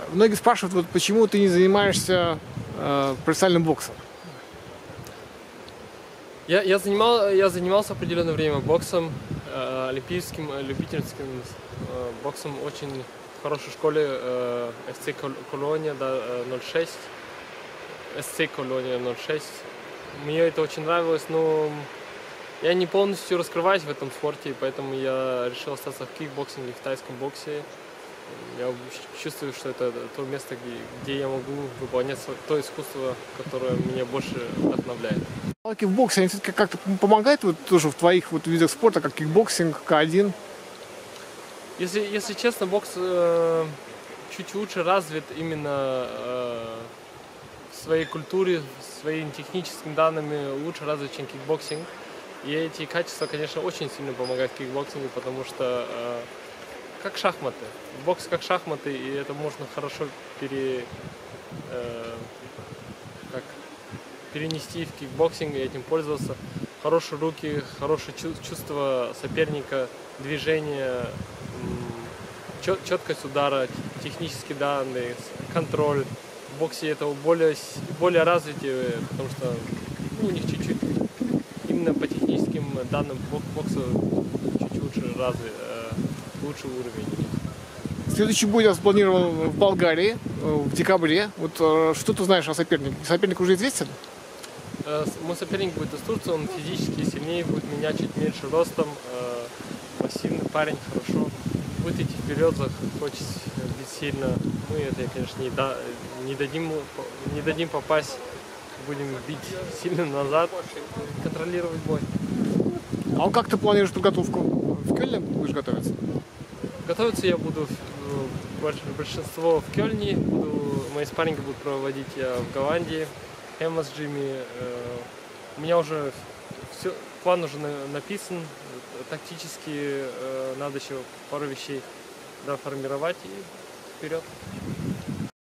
Многие спрашивают, вот почему ты не занимаешься профессиональным боксом? Я занимался определенное время боксом, олимпийским, любительским боксом очень в хорошей школе СЦ Колония, да, 06. СЦ Колония 06. Мне это очень нравилось, но я не полностью раскрываюсь в этом спорте, поэтому я решил остаться в кикбоксинге, в тайском боксе. Я чувствую, что это то место, где я могу выполнять то искусство, которое меня больше вдохновляет. Палки в боксе, они все-таки как-то помогают вот тоже в твоих вот видах спорта, как кикбоксинг, К1? Если честно, бокс чуть лучше развит именно в своей культуре, своими техническими данными лучше развит, чем кикбоксинг. И эти качества, конечно, очень сильно помогают в кикбоксингу, потому что как шахматы. Бокс как шахматы, и это можно хорошо перенести в кикбоксинг и этим пользоваться. Хорошие руки, хорошее чувство соперника, движение, четкость удара, технические данные, контроль. В боксе это более развитие, потому что у них чуть-чуть именно по техническим данным бокса чуть лучше развит, лучший уровень. Следующий бой у нас спланирован в Болгарии в декабре. Вот что ты знаешь о сопернике? Соперник уже известен? Мой соперник будет из Турции, он физически сильнее будет меня, чуть меньше ростом, массивный парень, хорошо. Будет идти вперед, хочет бить сильно. Мы это, конечно, не дадим попасть. Будем бить сильно назад, контролировать бой. А как ты планируешь подготовку? В Кёльне будешь готовиться? Готовиться я буду большинство в Кёльне. Мои спарринги будут проводить я в Голландии. Эмма с Джимми. У меня уже план уже написан. Тактически надо еще пару вещей доформировать и вперед.